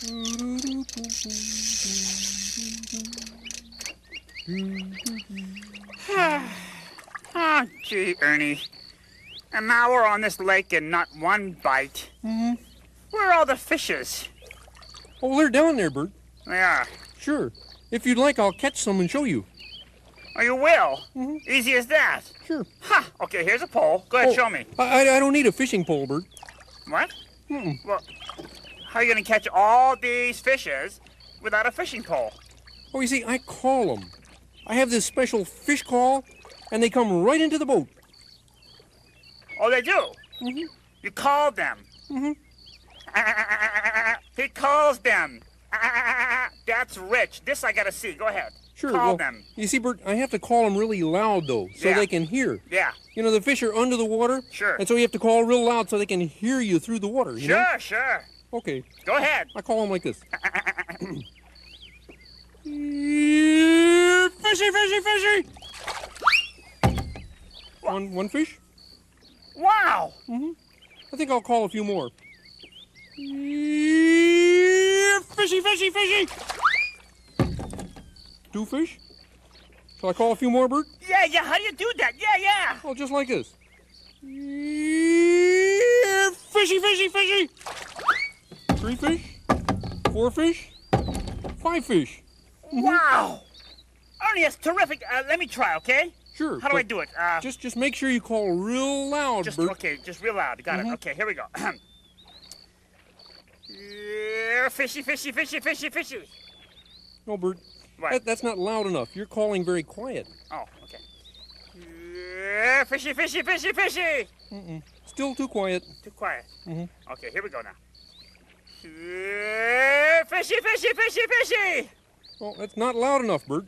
Oh, gee, Ernie. An hour on this lake and not one bite. Mm-hmm. Where are all the fishes? Oh, they're down there, Bert. They are. Sure. If you'd like, I'll catch some and show you. Oh, you will? Mm-hmm. Easy as that? Sure. Ha! Okay, here's a pole. Go ahead, show me. I don't need a fishing pole, Bert. What? Mm-mm. Well, how are you going to catch all these fishes without a fishing pole? Oh, you see, I call them. I have this special fish call, and they come right into the boat. Oh, they do? Mm-hmm. You call them? Mm-hmm. He calls them. That's rich. This I got to see. Go ahead. Sure. Call them. You see, Bert, I have to call them really loud, though, so Yeah. they can hear. Yeah. You know, the fish are under the water. Sure. And so you have to call real loud so they can hear you through the water, you know? Sure. Okay. Go ahead. I call them like this. Fishy! One fish? Wow. Mm-hmm. I think I'll call a few more. Fishy! 2 fish? Shall I call a few more, Bert? Yeah. How do you do that? Yeah. Oh, just like this. Fishy! 3 fish? 4 fish? 5 fish? Mm-hmm. Wow. Ernie, that's terrific. Let me try, okay? Sure. How do I do it? Just make sure you call real loud, Bert. Okay, just real loud. Got it. Okay, here we go. Fishy. No, Bert. What? That's not loud enough. You're calling very quiet. Oh, okay. Fishy. Mm-mm. Still too quiet. Too quiet. Mm-hmm. Okay, here we go now. Fishy. Well, that's not loud enough, Bert.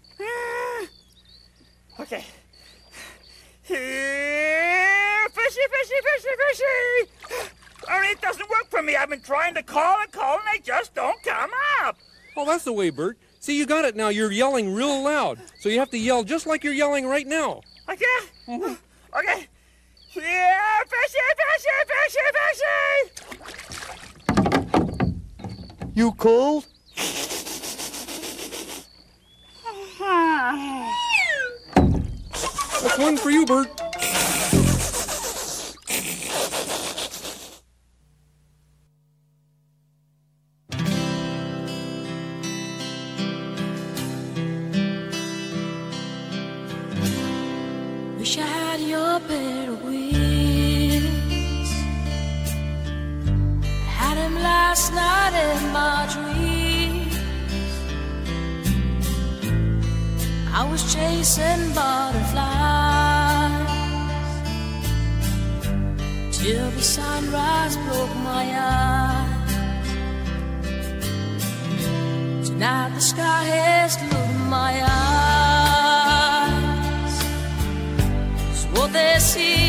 Okay. Fishy. Ernie, it doesn't work for me. I've been trying to call and they just don't come up. Oh, that's the way, Bert. See, you got it now. You're yelling real loud. So you have to yell just like you're yelling right now. Like that? Mm-hmm. Okay. Yeah, fishy. You called? That's one for you, Bert. Wish I had your pair of wings. I had them last night in my dreams. I was chasing butterflies till the sunrise broke my eyes. Tonight the sky has looked my eyes. What they see